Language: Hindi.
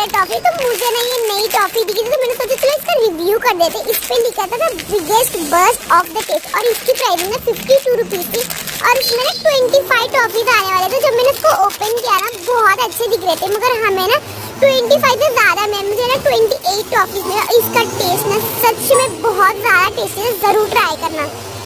टॉफी। तो मुझे ना ये नई टॉफी दिखी थी तो मैंने सोचा चलो इसका रिव्यू कर देते। इस पे लिखा था the biggest burst of the taste और इसकी प्राइसिंग ना 52 रुपीज थी और इसमें ना 25 टॉफीज आने वाले थे। जब मैंने इसको ओपन किया ना बहुत अच्छे दिख रहे थे, मगर हमें ना 25 से ज़्यादा में मुझे ना 28 टॉफीज मिला। इसका टेस्ट ना सच में बहुत ज़्यादा टेस्टी है, ज़रूर ट्राई करना।